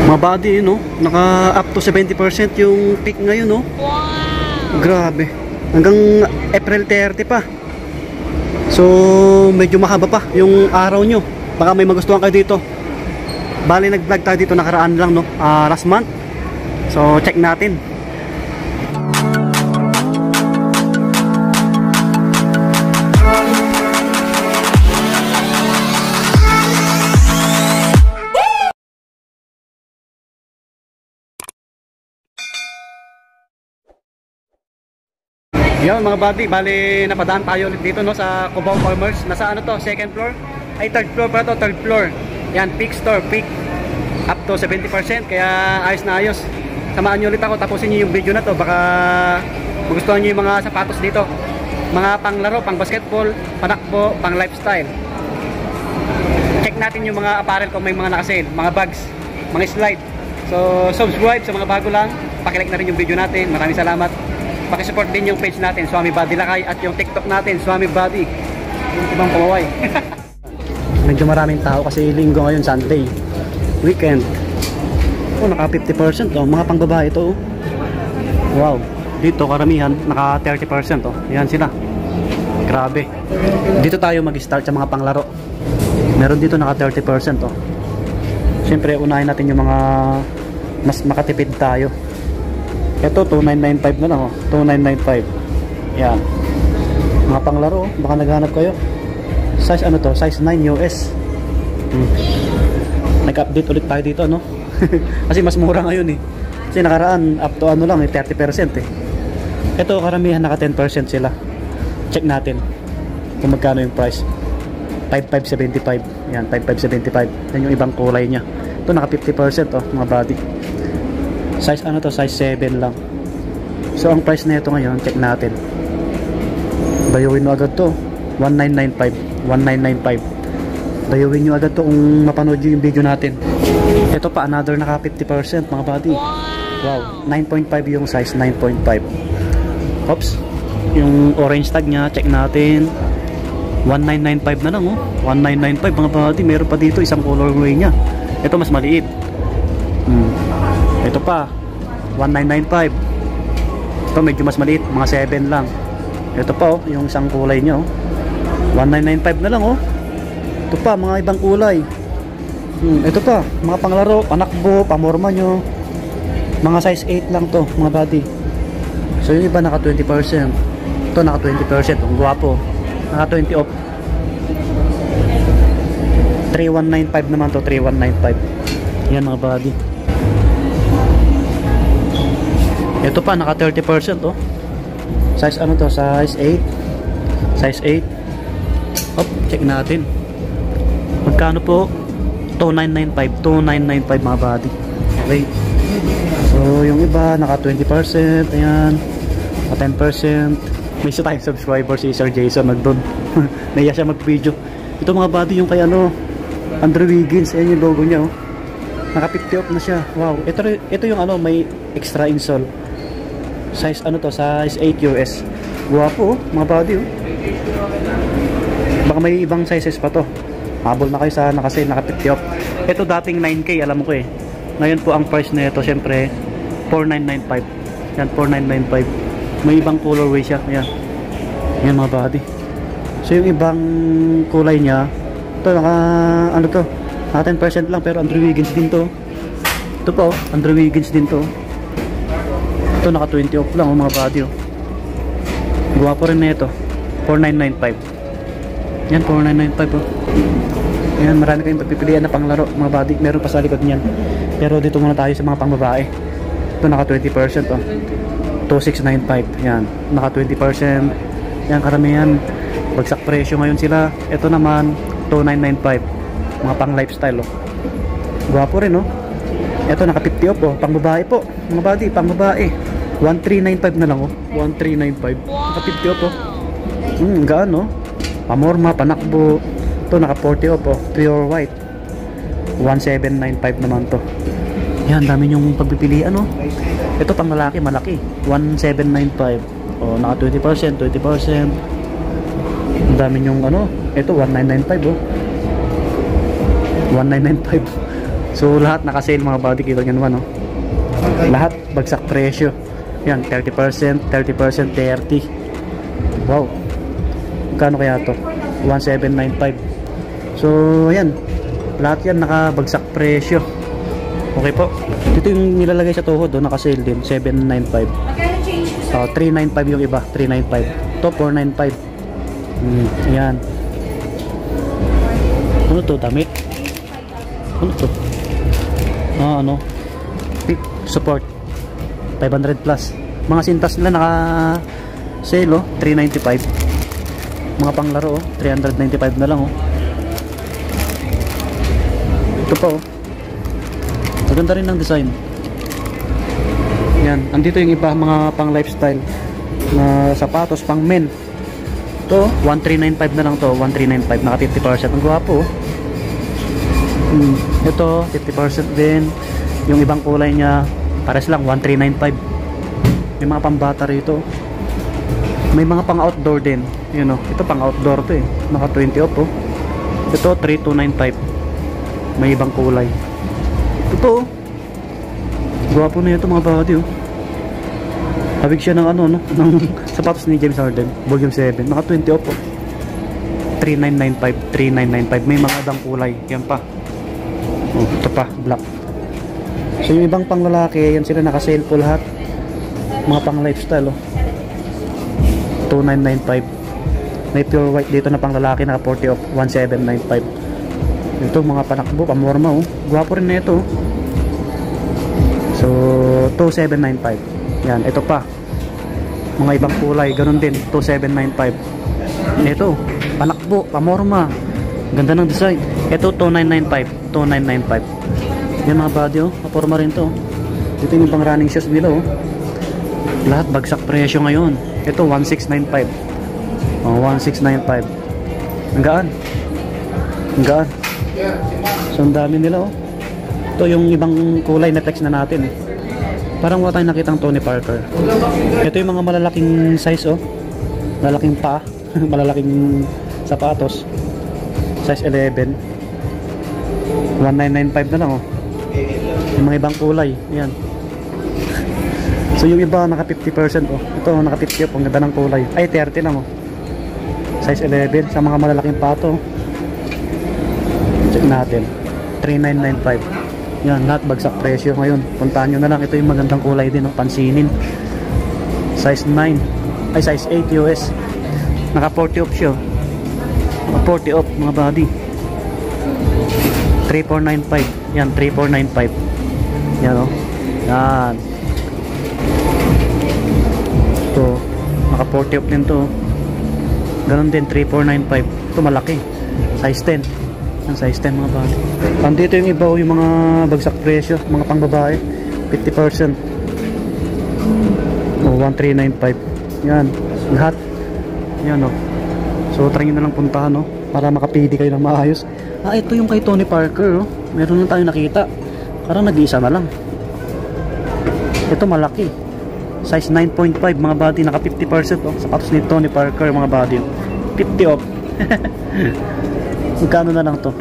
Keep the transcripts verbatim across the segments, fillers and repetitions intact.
Mga body, no? Naka up to seventy percent yung peak ngayon, no? Wow! Grabe. Hanggang April thirty pa. So, medyo mahaba pa yung araw nyo. Baka may magustuhan kayo dito. Bali, nag-vlog tayo dito nakaraan lang, no? Uh, last month. So, check natin. Yan mga buddy, bali napadaan tayo ulit dito, no, sa Cubao Farmers. Nasa ano to, second floor? Ay third floor pa to, third floor. Yan, peak store, peak up to seventy percent, kaya ayos na ayos. Samahan nyo ulit ako, tapusin nyo yung video na to. Baka magustuhan nyo yung mga sapatos dito, mga panglaro, pang basketball, panakbo, pang lifestyle. Check natin yung mga apparel kung may mga nakasale, mga bags, mga slide. So subscribe sa mga bago lang, pakilike na rin yung video natin. Maraming salamat. Pakisupport din yung page natin, Swami Buddy Lakay, at yung TikTok natin, Swami Buddy. Yung ibang pamaway. Medyo maraming tao kasi linggo ngayon, Sunday. Weekend. Oh, naka fifty percent. Oh. Mga pangbabae ito. Oh. Wow. Dito karamihan, naka thirty percent. Oh. Yan sila. Grabe. Dito tayo mag-start sa mga panglaro. Meron dito naka thirty percent. Oh. Siyempre, unahin natin yung mga mas makatipid tayo. Ito, two nine nine five na lang, oh. two nine nine five. Yan. Mga panglaro, oh. Baka naghanap kayo. Size ano to? Size nine U S. Hmm. Nag-update ulit tayo dito, no? Kasi mas mura ngayon, eh. Kasi nakaraan, up to ano lang, eh, thirty percent, eh. Ito, karamihan naka ten percent sila. Check natin kung magkano yung price. five five seven five. Yan, five five seven five. Yan yung ibang kulay niya. Ito, naka fifty percent, oh, mga body. Size ano to, size seven lang. So ang price na ito ngayon, check natin. Bayuin nyo agad to, one nine nine five. one nine nine five. Bayuin nyo agad to kung mapanood nyo yung video natin. Ito pa, another naka fifty percent mga buddy. Wow, nine point five yung size, nine point five. Oops, yung orange tag nya, check natin. One nine nine five na lang, oh. One nine nine five mga buddy. Meron pa dito isang colorway nya. Ito mas maliit. Hmm. Ito pa, one nine nine five. Ito medyo mas maliit, mga seven lang. Ito pa, oh, yung isang kulay nyo, oh. one nine nine five na lang, oh. Ito pa, mga ibang kulay. Hmm, ito pa, mga panglaro, panakbo, pamorma nyo. Mga size eight lang to, mga buddy. So yung iba naka twenty percent. Ito naka twenty percent, ang guwapo. Naka twenty off. Three one nine five naman to, three one nine five. Yan mga buddy. Ito pa, naka thirty percent, oh. Size ano to? Size eight. Size eight. Hop, check natin. Magkano po? two nine nine five. two nine nine five mga body. Okay. So, yung iba, naka twenty percent. Ayan. Naka ten percent. May isa tayong subscriber, si Sir Jason, nagdoon. Naiya siya mag-video. Ito mga body, yung kay ano, Andrew Wiggins. Ayan yung logo niya, oh. Naka fifty off na siya. Wow. Ito, ito yung ano, may extra insole. Size ano to, size eight U S. Guwapo, oh, mga body, oh. Baka may ibang sizes pa to. Habol na kayo sa nakasale, naka fifty off. Ito dating nine K, alam ko, eh. Ngayon po ang price na ito, syempre four nine nine five. Yan, four nine nine five. May ibang colorway siya. Ayan. Yan mga body. So yung ibang kulay niya, ito naka ano to, naka ten percent lang, pero Andrew Wiggins din to. Ito po, Andrew Wiggins din to. Ito naka twenty off lang, oh, mga body, oh. Guwapo rin na ito, four nine nine five. Yan, four nine nine five, oh. Yan, marami kayong pagpipilian na panglaro mga body. Meron pa sa likod niyan, pero dito muna tayo sa mga pangbabae. Ito naka twenty percent, oh. two six nine five. Yan, naka twenty percent. Yan, karamihan bagsak presyo ngayon sila. Ito naman two nine nine five, mga pang lifestyle, oh. Guwapo rin, oh. Ito naka fifty off, oh, pang babae po mga body, pang babae. One three nine five na lang, oh. One three nine five. Naka fifty off, oh. Hmm, gaan, oh. Pamorma, panakbo. Ito naka forty off, oh. Pure white. One seven nine five naman to. Yan, dami yung pagpipilian, oh. Ito pang lalaki, malaki. One seven nine five. Oh, naka twenty percent, twenty percent. Ang dami yung ano. Ito one nine nine five, oh. one nine nine five. So lahat naka-sale mga buddy, kita nyo naman, no? Lahat bagsak presyo. Yan, thirty percent, thirty percent, thirty. Wow. Magkano kaya to? one seven nine five. So ayan, lahat yan nakabagsak presyo. Okay po. Dito yung nilalagay sa tuhod, oh, naka-sale din, seven nine five. Oh, three nine five yung iba, three nine five. To four nine five. Hmm, ayan. Ano to, damit? Ano to? Ah, ano? Pick support five hundred plus. Mga sintas nila naka sale, oh, three ninety-five. Mga panglaro, oh, three ninety-five na lang, oh. Ito pa, oh. Maganda rin ng design. Yan, andito yung iba mga pang lifestyle na sapatos pang men. Ito, one three nine five na lang to, one three nine five, naka fifty percent. Ang gwapo, oh. Hmm, ito fifty percent din. Yung ibang kulay niya pares lang, one three nine five. May mga pambata rito. May mga pang outdoor din. Yun, oh. Ito pang outdoor to, eh. Naka twenty off, oh. Ito three two nine five. May ibang kulay. Ito, oh. Gwapo na ito mga buddy, oh. Habig siya ng ano, no? Ng sapatos ni James Harden, volume seven. Naka twenty off, oh. three nine nine five, three nine nine five. May mga ibang kulay. Yan pa. Oh, ito pa, black. So yung ibang pang lalaki, yan sila naka-sale po lahat. Mga pang lifestyle, oh. two nine nine five. May pure white dito na pang lalaki, naka forty off, one seven nine five. Ito mga panakbo, pamorma, oh. Gwapo rin na ito, oh. So two seven nine five. Yan, ito pa. Mga ibang kulay, ganun din, two seven nine five. Ito, panakbo, pamorma. Ganda ng design. Ito two nine nine five, two nine nine five. Yan mga body, oh. Paporma rin to. Dito yung pang running shoes nila, oh. Lahat bagsak presyo ngayon. Ito one six nine five. Oh, one six nine five. Ang gaan. Ang gaan. So ang dami nila, oh. Ito yung ibang kulay na text na natin, eh. Parang wala tayong nakitang Tony Parker. Ito yung mga malalaking size, oh. Malalaking pa. Malalaking sapatos. Size eleven. one nine nine five na lang, oh. Yung mga ibang kulay. Yan. So yung iba naka fifty percent, oh. Ito naka fifty off. Ang ganda ng kulay. Ay thirty lang, oh. Size eleven. Sa mga malalaking pato. Check natin. three nine nine five. Yan, lahat bagsak presyo ngayon. Puntahan nyo na lang. Ito yung magandang kulay din, oh. Pansinin. Size nine. Ay size eight U S. Naka forty off siya. Naka forty off mga body. three four nine five. Yan, three four nine five. Yan, oh. Yan. Ito, naka forty off din to. Ganon din, three four nine five. Ito malaki. Size ten. Ang size ten mga body. Andito yung iba, yung mga bagsak presyo, mga pang babae, fifty percent. Oh, one three nine five. Yan, lahat. Yan, oh. So try nyo na lang puntahan, oh, para makapili kayo ng maayos. Ah, ito yung kay Tony Parker, oh. Meron na tayo nakita. Parang nag-iisa na lang. Ito malaki. Size nine point five mga body, naka fifty percent, oh. Sapatos ni Tony Parker mga body. fifty off. Magkano na lang to?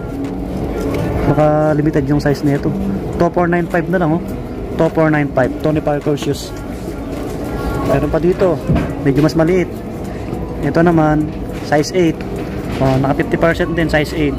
Baka limited yung size nito. two four nine five na lang, oh. two four nine five Tony Parker shoes. Meron pa dito, medyo mas maliit. Ito naman size eight. Oh, naka fifty percent din, size eight.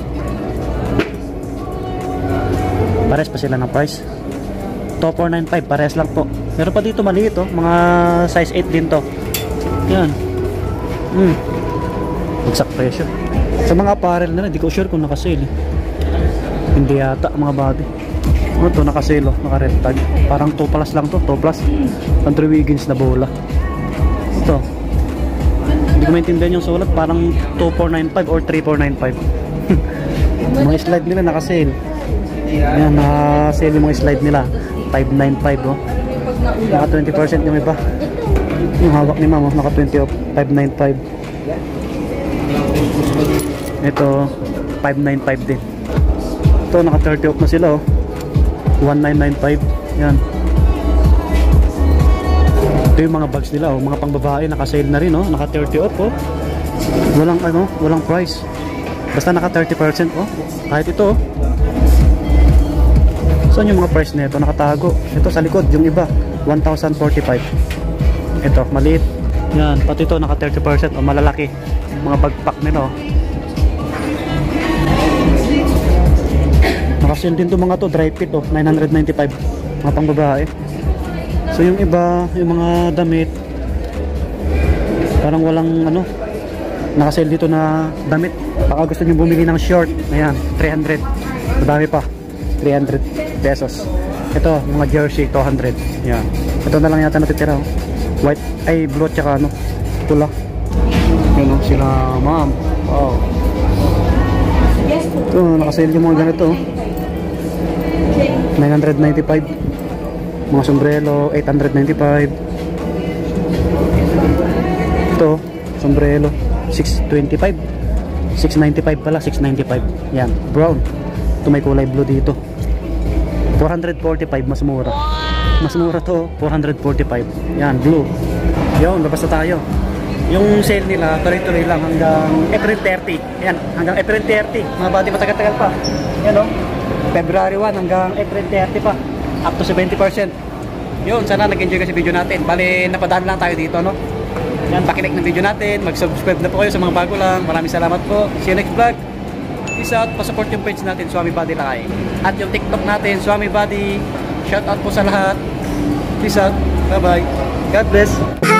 Pares pa sila ng price. two four nine five, pares lang po. Meron pa dito maliit, oh. Mga size eight din to. Yan. Hmm. Bagsak presyo. Sa mga apparel na, hindi ko sure kung naka-sale, eh. Hindi yata mga body. Ano to, naka-sale, oh, naka-red tag. Parang two plus lang to, two plus. Andrew Wiggins na bola. Ito. Hindi ko maintindihan yung sulat, parang two four nine five or three four nine five. Mga slide nila naka-sale. Ayan, naka-sale yung mga slide nila. five nine five, oh. Naka twenty percent yung iba. Yung hawak ni mama, naka twenty off, five nine five. Ito five nine five din. Ito naka thirty off na sila, oh. one nine nine five. Yan. Ito yung mga bags nila, oh. Mga pang babae naka-sale na rin, oh. Naka thirty off, oh. Walang ano, walang price. Basta naka thirty percent, oh. Kahit ito, oh. gusto nyo mga price nito, nakatago. Ito sa likod, yung iba, one thousand forty-five. Ito, maliit. Yan, pati ito naka thirty percent o malalaki. Mga bagpak nila oh. Naka-sale din to mga to, dry fit oh, nine ninety-five. Mga pang babae. So yung iba, yung mga damit, parang walang ano, naka-sale dito na damit. Baka gusto nyo bumili ng short, ayan, three hundred. Madami pa, three hundred pesos. Ito, mga jersey, two hundred. Yan. Ito na lang yata natitira oh. White, ay blue at saka ano, pula. Yan oh, sila ma'am. Wow. Ito, naka-sale yung mga ganito oh. nine ninety-five. Mga sombrero, eight ninety-five. Ito, sombrero, six twenty-five. six ninety-five pala, six ninety-five. Yan, brown. Ito may kulay blue dito. four forty-five, mas mura. Mas mura to, four forty-five. Yan, blue. Yun, labas na tayo. Yung sale nila, tuloy-tuloy lang hanggang April thirty. Yan, hanggang April thirty. Mga bati, matagal-tagal pa. Yan o. February one hanggang April thirty pa. Up to seventy percent. Yun, sana nag-enjoy ka sa video natin. Bali, napadaan lang tayo dito, no? Yan, pakilike ng video natin. Mag-subscribe na po kayo sa mga bago lang. Maraming salamat po. See you next vlog. Peace out. Pasupport yung page natin, Swami Body Lakay. At yung TikTok natin, Swami Body. Shout out po sa lahat. Peace out. Bye-bye. God bless.